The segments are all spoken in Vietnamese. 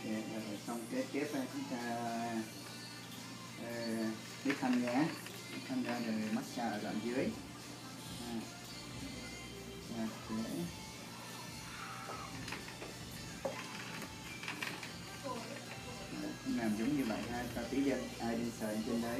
rồi xong kế tiếp chúng ta lấy khăn ra rồi massage ở đoạn dưới. Làm giống như vậy ha, cho tí dân ai đi sợi trên đấy.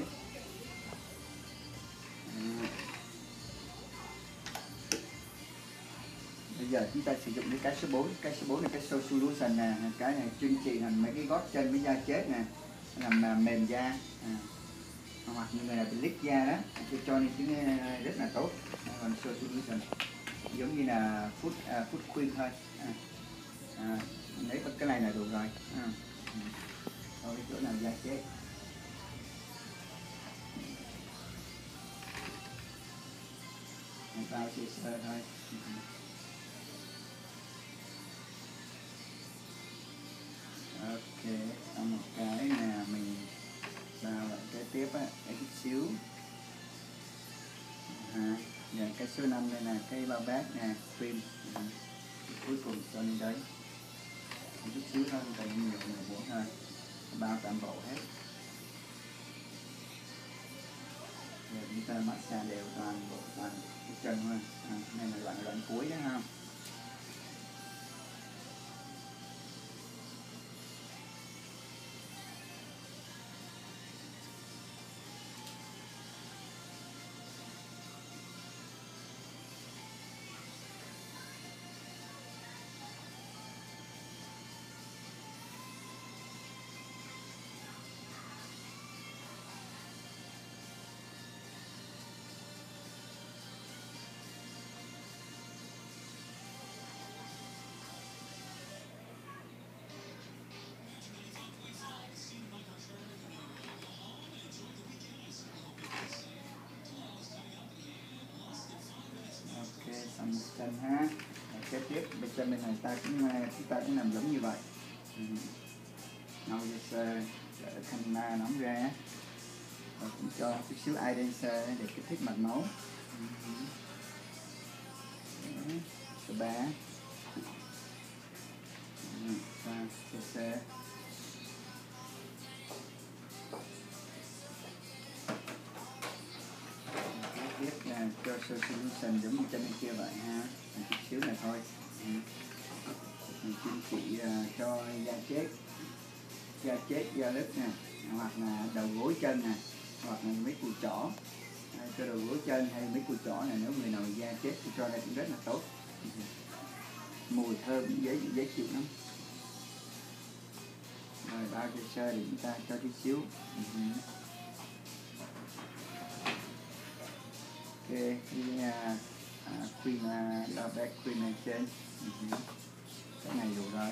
Bây giờ chúng ta sử dụng cái số 4, cái số 4 là cái Soul Solution nè, cái này chuyên trị làm mấy cái gót chân với da chết nè, làm mềm da, hoặc như người nào bị lít da đó, cho nên tiếng rất là tốt. Còn Soul Solution giống như là foot queen thôi. Lấy cái này là đủ rồi. Thôi cái chỗ nào da chết. Bao sơ thôi. Ok, xong một cái nè, mình vào lại cái tiếp á, cái chút xíu. Và cái số 5 đây là cái bao bát nè, cream. Cuối cùng cho lên đấy. Một chút xíu thôi, tại nhiều muỗng thôi. Bao toàn bộ hết. Rồi chúng ta massage đều toàn bộ toàn cái chân thôi. Này là đoạn cuối đó ha. Xong một chân ha. Kế tiếp bên chân bên này chúng ta cũng làm giống như vậy. Nâu sơ để khăn nóng ra, và cũng cho chút xíu iodine để kích thích mạch máu. Số 3 sơ cho solution giống như trên bên kia vậy ha, chút xíu này thôi. Mình chuyên trị cho da chết, da nứt nè, hoặc là đầu gối chân nè, hoặc là mấy cùi chỏ. Cho đầu gối chân hay mấy cùi chỏ này, nếu người nào da chết thì cho đây cũng rất là tốt. Mùi thơm dễ chịu lắm. Rồi bao cho sơ thì chúng ta cho chút xíu. Ok, cái cream back cream này trên. Cái này đủ rồi.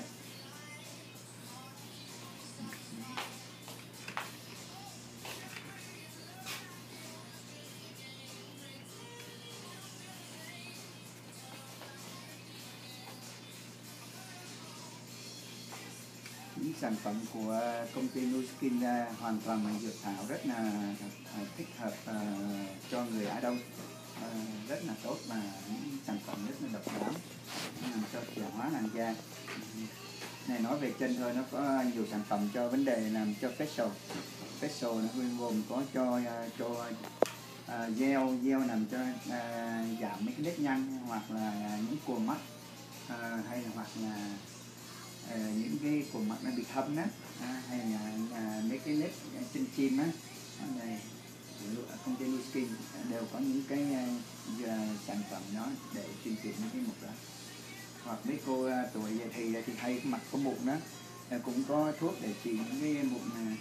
Những sản phẩm của công ty Nuskin hoàn toàn là dược thảo, rất là thích hợp cho người Á Đông, rất là tốt, và những sản phẩm rất là độc đáo làm cho trẻ hóa làn da. Này nói về chân thôi, nó có nhiều sản phẩm cho vấn đề làm cho facial nó gồm có cho gel làm cho giảm mấy cái nếp nhăn, hoặc là những cuồng mắt, hay là hoặc là những cái cuồng mặt nó bị thâm á, hay là mấy cái nếp chân chim á, này công ty Nuskin đều có những cái sản phẩm đó để chuyên trị những cái mụn đó. Hoặc mấy cô tuổi thì hay mặt có mụn đó, cũng có thuốc để trị những cái mụn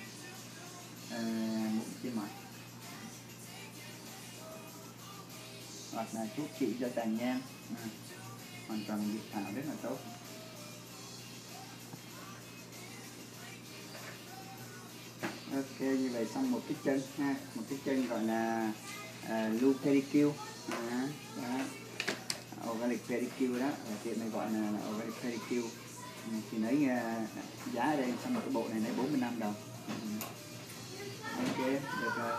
trên mặt, hoặc là thuốc trị cho tàn nhang, hoàn toàn dược thảo rất là tốt. Ok, như vậy xong một cái chân ha, một cái chân gọi là Lu Pedicure, Organic Pedicure đó, tiệm này gọi là Organic Pedicure. Thì lấy giá ở đây xong một cái bộ này lấy 45 đồng. Ok, được rồi.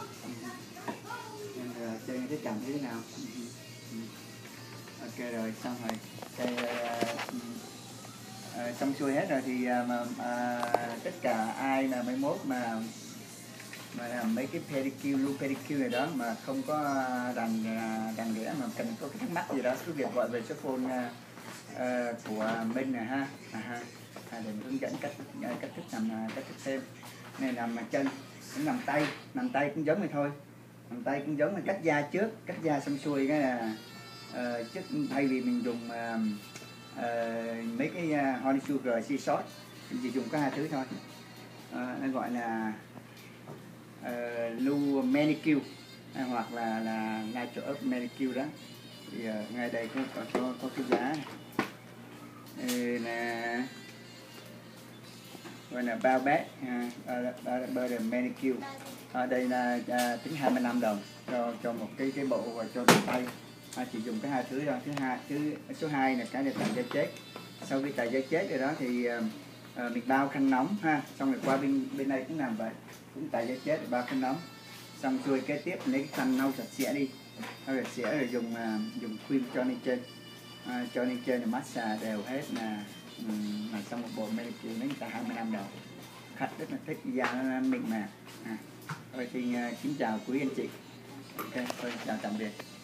Chơi thấy cảm thấy thế nào? Ok rồi, xong rồi. xong xuôi hết rồi thì tất cả ai mà mai mốt mà làm mấy cái pedicure, lưu pedicure này đó mà không có rành rẽ mà cần có cái thắc mắc gì đó cứ việc gọi về số phone của Minh này ha, để hướng dẫn cách thức làm, cách thức thêm. Này nằm chân, cũng nằm tay cũng giống này thôi, nằm tay cũng giống là cắt da trước, cắt da xong xuôi cái là trước thay vì mình dùng mấy cái honey sugar sea salt thì chỉ dùng có 2 thứ thôi, nó gọi là lưu manicure hoặc là natural earth manicure đó. Thì ngay đây có cái giá là gọi là bao bát Butter manicure. Ở đây là tính 25 đồng cho một cái bộ và cho tay. Chỉ dùng cái 2 thứ thôi. Số 2 là cái để tẩy da chết. Sau khi tẩy da chết rồi đó thì mình bao khăn nóng ha, xong rồi qua bên đây cũng làm vậy, cũng tẩy da chết rồi bao khăn nóng, xong xuôi kế tiếp lấy cái khăn lau sạch sẽ đi, lau sạch sẽ rồi dùng cream cho lên trên rồi massage đều hết là xong một bộ manicure lấy người ta 25 đồng. Khách rất là thích, da nó mịn màng. Thôi thì kính chào quý anh chị. Ok, thôi chào tạm biệt.